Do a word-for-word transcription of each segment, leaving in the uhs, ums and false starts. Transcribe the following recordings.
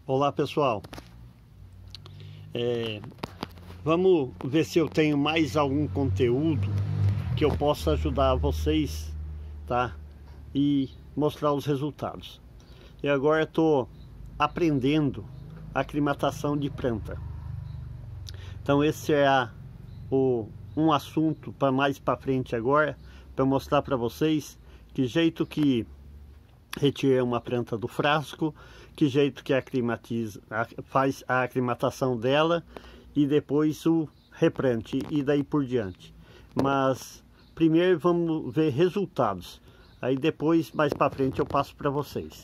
Olá pessoal, é, vamos ver se eu tenho mais algum conteúdo que eu possa ajudar vocês, tá? E mostrar os resultados. E agora estou aprendendo a aclimatação de planta. Então esse é a, o, um assunto para mais para frente agora, para mostrar para vocês que jeito que retirei uma planta do frasco, que jeito que aclimatiza, faz a aclimatação dela e depois o replante e daí por diante. Mas primeiro vamos ver resultados, aí depois mais para frente eu passo para vocês.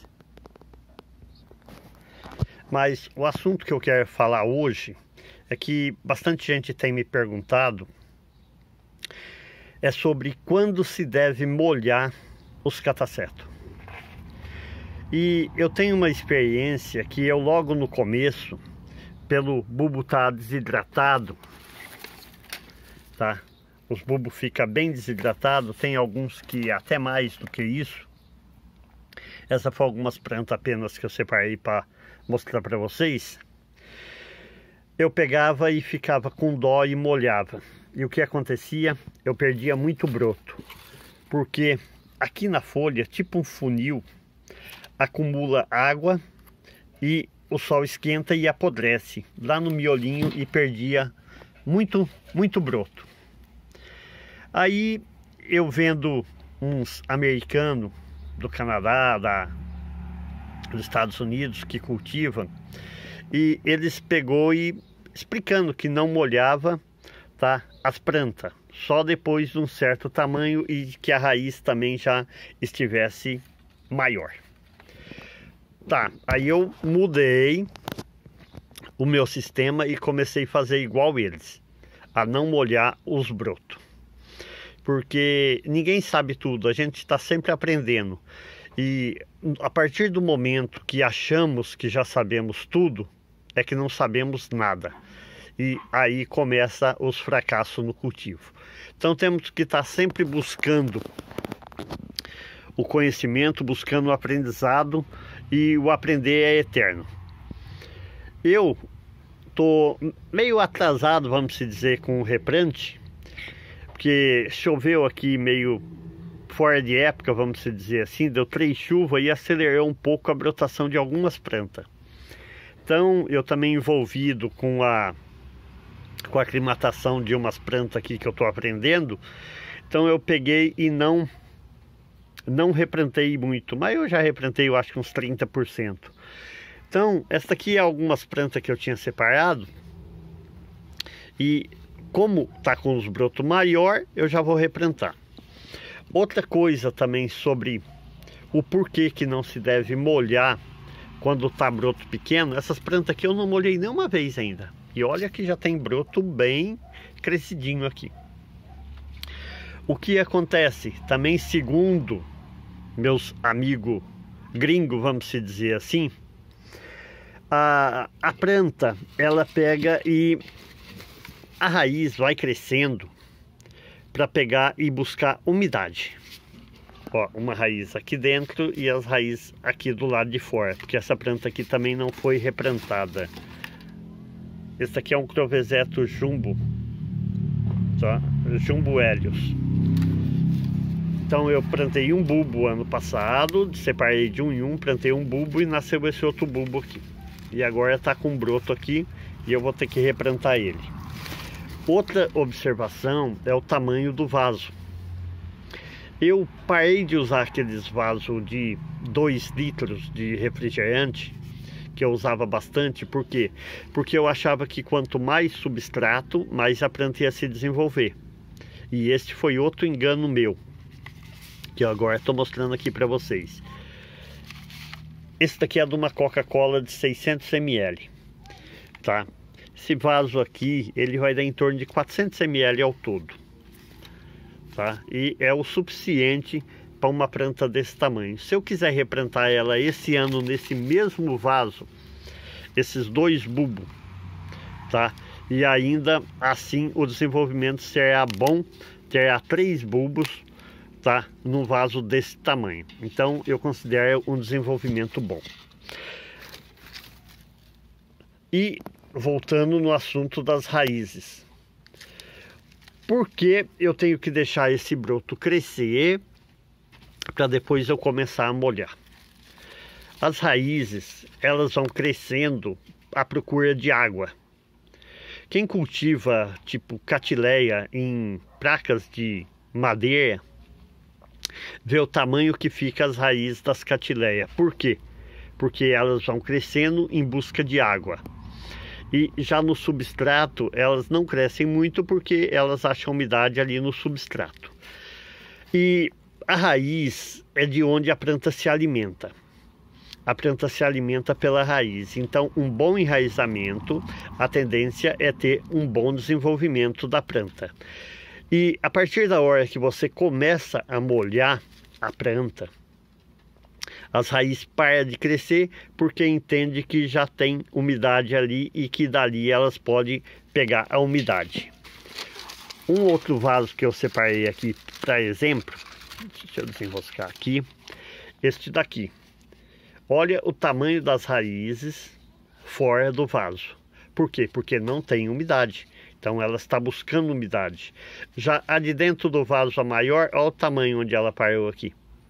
Mas o assunto que eu quero falar hoje é que bastante gente tem me perguntado é sobre quando se deve molhar os catacetos. E eu tenho uma experiência que eu logo no começo, pelo bulbo estar desidratado, tá? Os bulbos ficam bem desidratados, tem alguns que até mais do que isso. Essa foi algumas plantas apenas que eu separei para mostrar para vocês. Eu pegava e ficava com dó e molhava. E o que acontecia? Eu perdia muito broto, porque aqui na folha, tipo um funil, acumula água e o sol esquenta e apodrece lá no miolinho e perdia muito, muito broto. Aí eu vendo uns americanos do Canadá, da, dos Estados Unidos que cultivam, e eles pegou e explicando que não molhava, tá, as plantas, só depois de um certo tamanho e que a raiz também já estivesse maior. Tá, aí eu mudei o meu sistema e comecei a fazer igual eles, a não molhar os brotos. Porque ninguém sabe tudo, a gente está sempre aprendendo. E a partir do momento que achamos que já sabemos tudo, é que não sabemos nada. E aí começa os fracassos no cultivo. Então temos que estar sempre buscando o conhecimento, buscando o aprendizado, e o aprender é eterno. Eu tô meio atrasado, vamos dizer, com o replante, porque choveu aqui meio fora de época, vamos dizer assim, deu três chuvas e acelerou um pouco a brotação de algumas plantas. Então eu também envolvido com a com a aclimatação de umas plantas aqui que eu estou aprendendo, então eu peguei e não não replantei muito, mas eu já replantei eu acho que uns trinta por cento. Então esta aqui é algumas plantas que eu tinha separado, e como tá com os brotos maior, eu já vou replantar. Outra coisa também sobre o porquê que não se deve molhar quando tá broto pequeno, essas plantas aqui eu não molhei nenhuma vez ainda, e olha que já tem broto bem crescidinho aqui. O que acontece também, segundo meus amigos gringos, vamos se dizer assim, a, a planta, ela pega e a raiz vai crescendo para pegar e buscar umidade. Ó, uma raiz aqui dentro e as raízes aqui do lado de fora, porque essa planta aqui também não foi replantada. Esse aqui é um Croveseto Jumbo, tá? Jumbo Helios. Então eu plantei um bulbo ano passado, separei de um em um, plantei um bulbo e nasceu esse outro bulbo aqui. E agora está com broto aqui e eu vou ter que replantar ele. Outra observação é o tamanho do vaso. Eu parei de usar aqueles vasos de dois litros de refrigerante, que eu usava bastante. Por quê? Porque eu achava que quanto mais substrato, mais a planta ia se desenvolver. E este foi outro engano meu, que eu agora estou mostrando aqui para vocês. Esse daqui é de uma Coca-Cola de seiscentos mililitros, tá? Esse vaso aqui, ele vai dar em torno de quatrocentos mililitros ao todo, tá? E é o suficiente para uma planta desse tamanho. Se eu quiser replantar ela esse ano nesse mesmo vaso, esses dois bulbos, tá? E ainda assim o desenvolvimento será bom, terá três bulbos, tá, num vaso desse tamanho. Então eu considero um desenvolvimento bom. E voltando no assunto das raízes. Por que eu tenho que deixar esse broto crescer para depois eu começar a molhar? As raízes, elas vão crescendo à procura de água. Quem cultiva tipo catileia em placas de madeira, vê o tamanho que fica as raízes das catileias. Por quê? Porque elas vão crescendo em busca de água. E já no substrato, elas não crescem muito porque elas acham umidade ali no substrato. E a raiz é de onde a planta se alimenta. A planta se alimenta pela raiz. Então, um bom enraizamento, a tendência é ter um bom desenvolvimento da planta. E a partir da hora que você começa a molhar a planta, as raízes param de crescer porque entende que já tem umidade ali e que dali elas podem pegar a umidade. Um outro vaso que eu separei aqui para exemplo, deixa eu desenroscar aqui, este daqui. Olha o tamanho das raízes fora do vaso. Por quê? Porque não tem umidade. Então ela está buscando umidade. Já a de dentro do vaso, a maior, olha o tamanho onde ela parou aqui.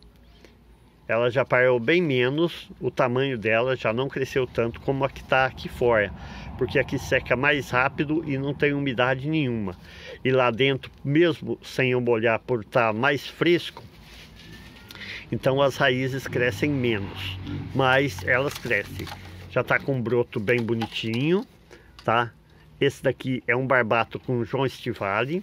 Ela já parou bem menos, o tamanho dela já não cresceu tanto como a que está aqui fora. Porque aqui seca mais rápido e não tem umidade nenhuma. E lá dentro, mesmo sem eu molhar por estar mais fresco, então as raízes crescem menos, mas elas crescem. Já está com um broto bem bonitinho, tá? Esse daqui é um barbato com João Estivale.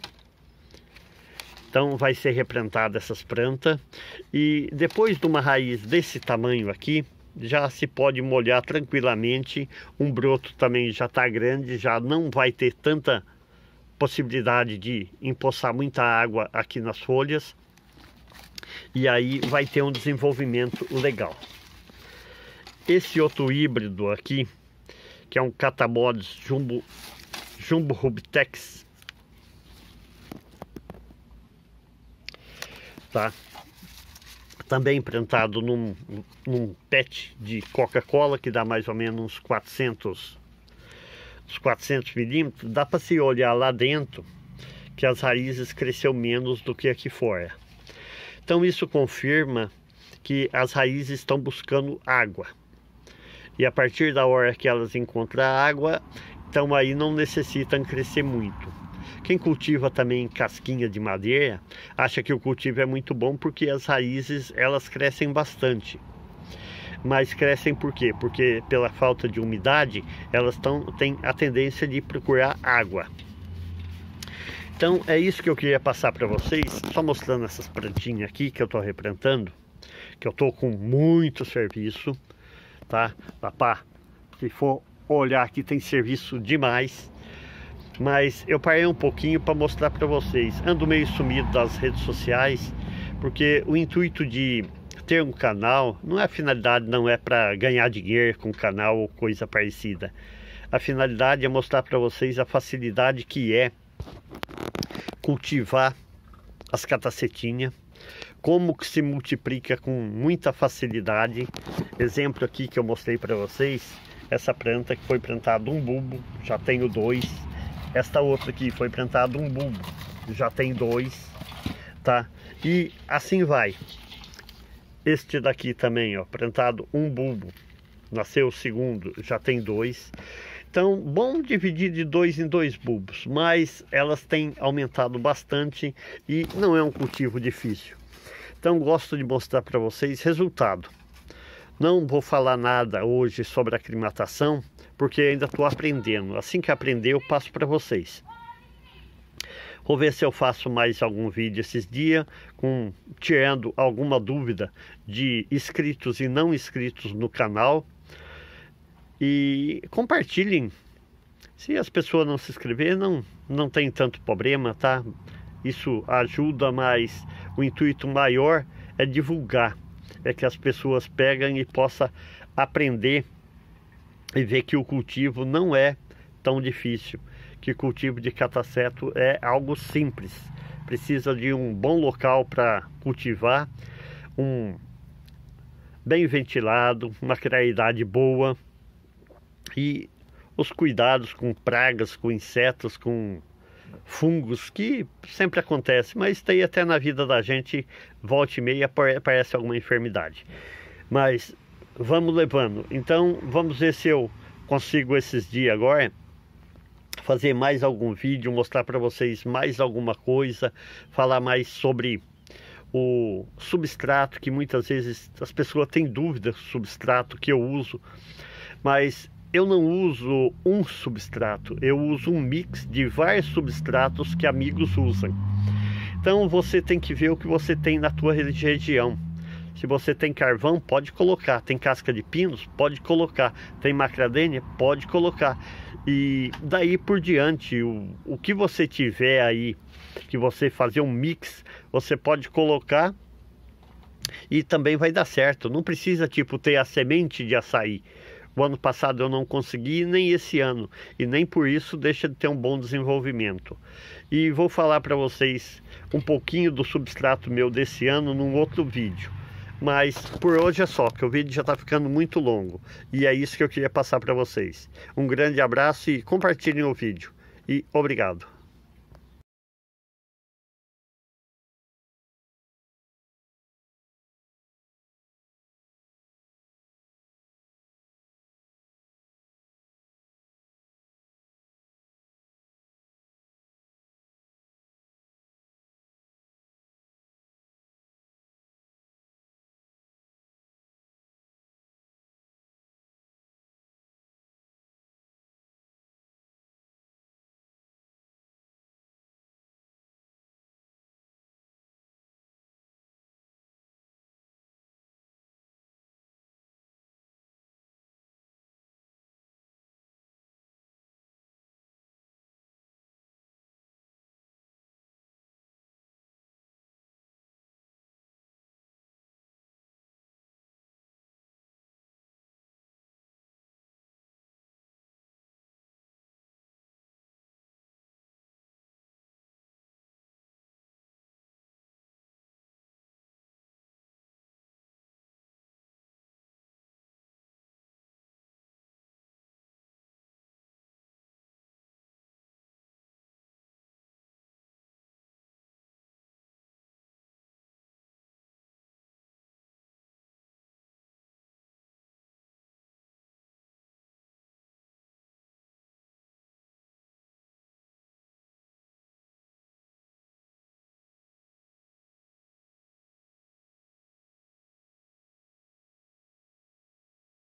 Então vai ser replantada essas plantas. E depois de uma raiz desse tamanho aqui, já se pode molhar tranquilamente. Um broto também já está grande, já não vai ter tanta possibilidade de empoçar muita água aqui nas folhas. E aí vai ter um desenvolvimento legal. Esse outro híbrido aqui, que é um Catamodes Jumbo, Jumbo Rubitex, tá? Também plantado num, num pet de Coca-Cola, que dá mais ou menos uns quatrocentos, uns quatrocentos milímetros. Dá para se olhar lá dentro que as raízes cresceu menos do que aqui fora. Então isso confirma que as raízes estão buscando água. E a partir da hora que elas encontram água, então aí não necessitam crescer muito. Quem cultiva também casquinha de madeira, acha que o cultivo é muito bom porque as raízes elas crescem bastante. Mas crescem por quê? Porque pela falta de umidade, elas tão, têm a tendência de procurar água. Então é isso que eu queria passar para vocês, só mostrando essas plantinhas aqui que eu estou replantando, que eu estou com muito serviço, tá? Papá, se for olhar aqui tem serviço demais, mas eu parei um pouquinho para mostrar para vocês. Ando meio sumido das redes sociais, porque o intuito de ter um canal, não é a finalidade, não é para ganhar dinheiro com o canal ou coisa parecida. A finalidade é mostrar para vocês a facilidade que é cultivar as catacetinhas, como que se multiplica com muita facilidade. Exemplo aqui que eu mostrei para vocês, essa planta que foi plantado um bulbo, já tenho dois. Esta outra aqui foi plantado um bulbo, já tem dois, tá? E assim vai. Este daqui também, ó, plantado um bulbo, nasceu o segundo, já tem dois. Então, bom dividir de dois em dois bulbos, mas elas têm aumentado bastante e não é um cultivo difícil. Então, gosto de mostrar para vocês resultado. Não vou falar nada hoje sobre aclimatação, porque ainda estou aprendendo. Assim que aprender, eu passo para vocês. Vou ver se eu faço mais algum vídeo esses dias, com, tirando alguma dúvida de inscritos e não inscritos no canal. E compartilhem. Se as pessoas não se inscreverem, não, não tem tanto problema, tá? Isso ajuda, mas o intuito maior é divulgar. É que as pessoas peguem e possam aprender e ver que o cultivo não é tão difícil. Que o cultivo de cataceto é algo simples. Precisa de um bom local para cultivar, um bem ventilado, uma claridade boa. E os cuidados com pragas, com insetos, com fungos, que sempre acontece, mas tem até na vida da gente, volta e meia aparece alguma enfermidade. Mas vamos levando. Então vamos ver se eu consigo esses dias agora fazer mais algum vídeo, mostrar para vocês mais alguma coisa, falar mais sobre o substrato, que muitas vezes as pessoas têm dúvidas do substrato que eu uso, mas eu não uso um substrato, eu uso um mix de vários substratos que amigos usam. Então você tem que ver o que você tem na tua região. Se você tem carvão, pode colocar. Tem casca de pinos, pode colocar. Tem macadâmia, pode colocar. E daí por diante, o, o que você tiver aí, que você fazer um mix, você pode colocar e também vai dar certo. Não precisa tipo ter a semente de açaí. O ano passado eu não consegui, nem esse ano, e nem por isso deixa de ter um bom desenvolvimento. E vou falar para vocês um pouquinho do substrato meu desse ano num outro vídeo. Mas por hoje é só, que o vídeo já está ficando muito longo. E é isso que eu queria passar para vocês. Um grande abraço e compartilhem o vídeo. E obrigado.